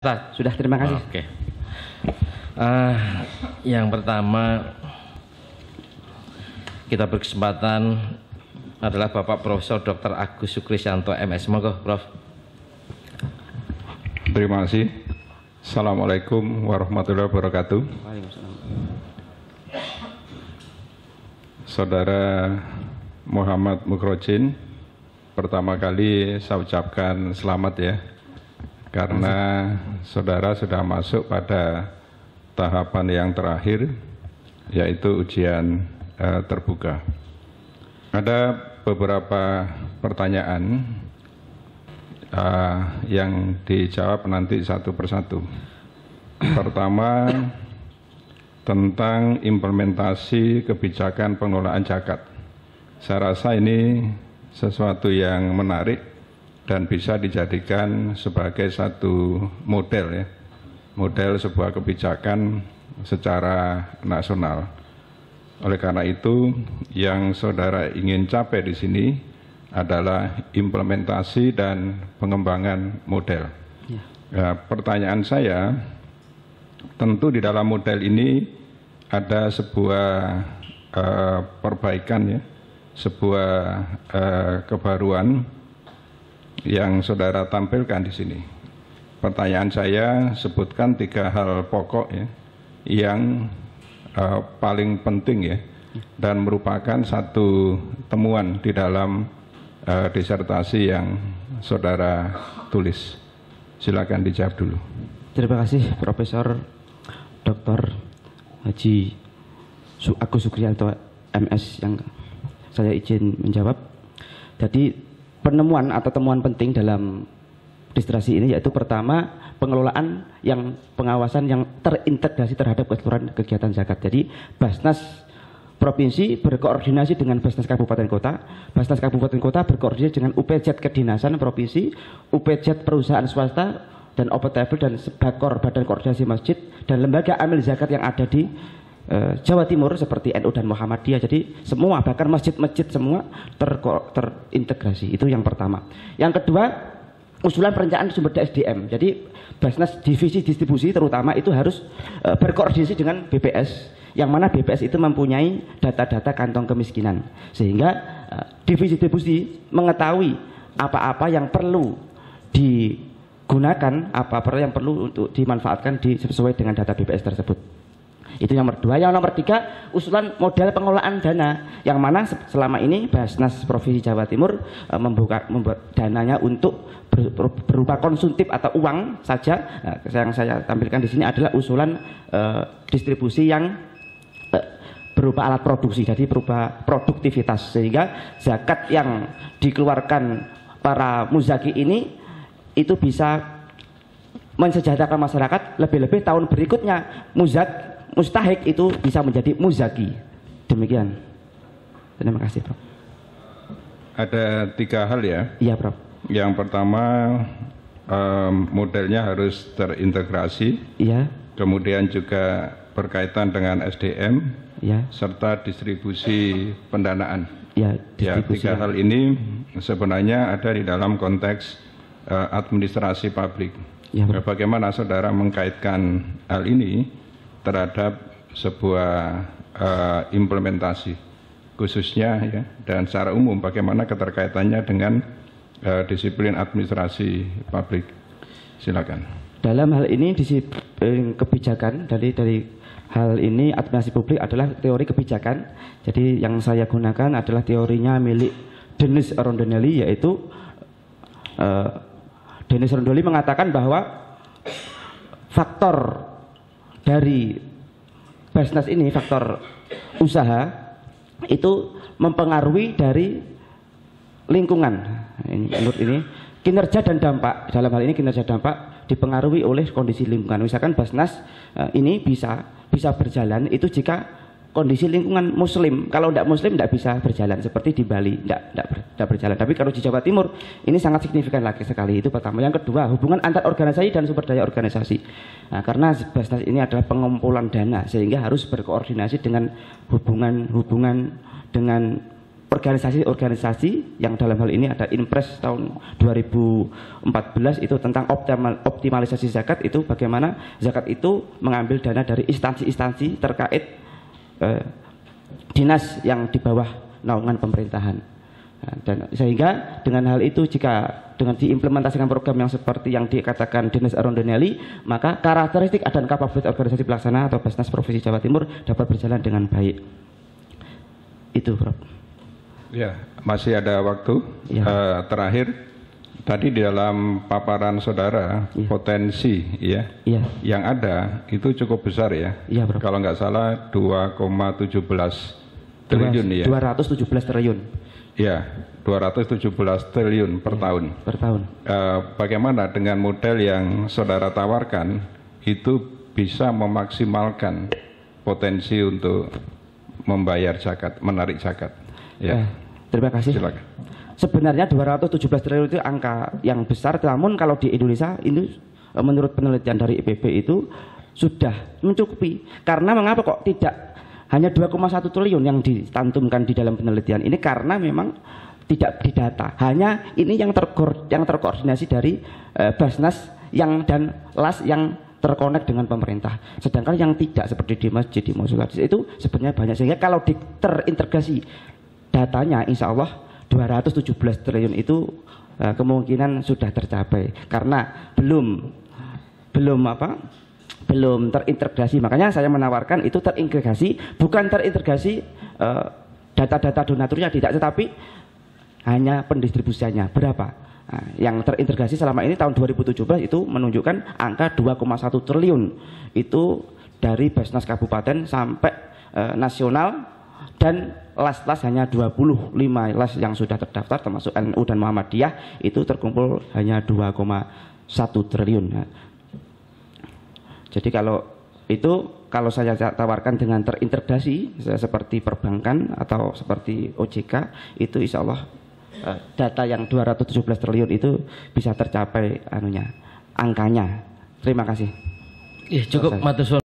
Sudah, terima kasih. Oke. Yang pertama kita berkesempatan adalah Bapak Profesor Dr. Agus Sukriyanto MS. Monggo, Prof. Terima kasih. Assalamualaikum warahmatullahi wabarakatuh. Saudara Muhammad Mukrojin, pertama kali saya ucapkan selamat ya, karena saudara sudah masuk pada tahapan yang terakhir, yaitu ujian terbuka. Ada beberapa pertanyaan yang dijawab nanti satu persatu. Pertama, tentang implementasi kebijakan pengelolaan zakat. Saya rasa ini sesuatu yang menarik dan bisa dijadikan sebagai satu model ya, model sebuah kebijakan secara nasional. Oleh karena itu, yang saudara ingin capai di sini adalah implementasi dan pengembangan model. Ya, pertanyaan saya, tentu di dalam model ini ada sebuah perbaikan ya, sebuah kebaruan yang saudara tampilkan di sini. Pertanyaan saya, sebutkan 3 hal pokok ya, yang paling penting ya, dan merupakan satu temuan di dalam disertasi yang saudara tulis. Silakan dijawab dulu. Terima kasih Profesor Dr. Haji Agus Sukriyanto MS yang saya izin menjawab. Jadi penemuan atau temuan penting dalam disertasi ini yaitu pertama, pengelolaan yang pengawasan yang terintegrasi terhadap keseluruhan kegiatan zakat. Jadi Basnas Provinsi berkoordinasi dengan Basnas Kabupaten Kota, Basnas Kabupaten Kota berkoordinasi dengan UPZ Kedinasan Provinsi, UPZ Perusahaan Swasta, dan Opetable dan Sebakor Badan Koordinasi Masjid, dan lembaga amil zakat yang ada di Jawa Timur seperti NU dan Muhammadiyah. Jadi semua, bahkan masjid-masjid semua terintegrasi. Itu yang pertama. Yang kedua, usulan perencanaan sumber daya SDM. Jadi Basnas divisi distribusi terutama itu harus berkoordinasi dengan BPS, yang mana BPS itu mempunyai data-data kantong kemiskinan, sehingga divisi distribusi mengetahui apa-apa yang perlu digunakan, apa-apa yang perlu untuk dimanfaatkan sesuai dengan data BPS tersebut. Itu yang nomor 2. Yang nomor 3, usulan model pengelolaan dana, yang mana selama ini Basnas Provinsi Jawa Timur membuat dananya untuk berupa konsumtif atau uang saja. Yang saya tampilkan di sini adalah usulan distribusi yang berupa alat produksi, jadi berupa produktivitas, sehingga zakat yang dikeluarkan para muzaki ini itu bisa mensejahterakan masyarakat, lebih-lebih tahun berikutnya mustahik itu bisa menjadi muzaki. Demikian. Terima kasih, Prof. Ada 3 hal ya. Iya, Prof. Yang pertama, modelnya harus terintegrasi. Iya. Kemudian juga berkaitan dengan SDM, ya, serta distribusi pendanaan. Ya, distribusi. Ya, 3 hal ini sebenarnya ada di dalam konteks administrasi publik. Ya, bagaimana saudara mengkaitkan hal ini terhadap sebuah implementasi, khususnya ya, dan secara umum bagaimana keterkaitannya dengan disiplin administrasi publik. Silakan. Dalam hal ini disiplin kebijakan dari hal ini administrasi publik adalah teori kebijakan. Jadi yang saya gunakan adalah teorinya milik Denis Rondanelli, yaitu Denis Rondanelli mengatakan bahwa faktor dari Basnas ini, faktor usaha itu mempengaruhi dari lingkungan. Menurut ini kinerja dan dampak, dalam hal ini kinerja dampak dipengaruhi oleh kondisi lingkungan. Misalkan Basnas ini bisa berjalan itu jika kondisi lingkungan muslim. Kalau tidak muslim tidak bisa berjalan, seperti di Bali tidak berjalan. Tapi kalau di Jawa Timur ini sangat signifikan lagi sekali. Itu pertama. Yang kedua, hubungan antar organisasi dan sumber daya organisasi. Nah, karena Basnas ini adalah pengumpulan dana, sehingga harus berkoordinasi dengan hubungan dengan organisasi-organisasi yang dalam hal ini ada Inpres tahun 2014 itu tentang optimalisasi zakat, itu bagaimana zakat itu mengambil dana dari instansi-instansi terkait dinas yang di bawah naungan pemerintahan. Dan sehingga dengan hal itu, jika dengan diimplementasikan program yang seperti yang dikatakan Dinas Arondonelli, maka karakteristik dan kapabilitas organisasi pelaksana atau Basnas Provinsi Jawa Timur dapat berjalan dengan baik. Itu, Prof. Ya, masih ada waktu. Ya. Terakhir, tadi di dalam paparan saudara, ya, potensi ya, yang ada itu cukup besar ya. Ya, Prof. Kalau nggak salah 2,17 triliun ya. 217 triliun. Ya, 217 triliun per tahun. Per tahun. Bagaimana dengan model yang saudara tawarkan itu bisa memaksimalkan potensi untuk membayar zakat, menarik zakat? Ya. Terima kasih. Silakan. Sebenarnya 217 triliun itu angka yang besar, namun kalau di Indonesia ini menurut penelitian dari IPB itu sudah mencukupi. Karena mengapa kok tidak hanya 2,1 triliun yang dicantumkan di dalam penelitian ini? Karena memang tidak didata. Hanya ini yang terkoordinasi dari Basnas dan LAS yang terkonek dengan pemerintah. Sedangkan yang tidak seperti di masjid, di musola itu sebenarnya banyak. Sehingga kalau terintegrasi datanya, insya Allah 217 triliun itu kemungkinan sudah tercapai. Karena belum terintegrasi. Makanya saya menawarkan itu terintegrasi, bukan terintegrasi data-data donaturnya tidak, tetapi hanya pendistribusiannya berapa. Nah, yang terintegrasi selama ini tahun 2017 itu menunjukkan angka 2,1 triliun itu dari Basnas Kabupaten sampai nasional, dan las-las hanya 25 las yang sudah terdaftar termasuk NU dan Muhammadiyah itu terkumpul hanya 2,1 triliun. Nah, jadi kalau saya tawarkan dengan terintegrasi seperti perbankan atau seperti OJK, itu insya Allah data yang 217 triliun itu bisa tercapai angkanya. Terima kasih. Cukup matur suwun.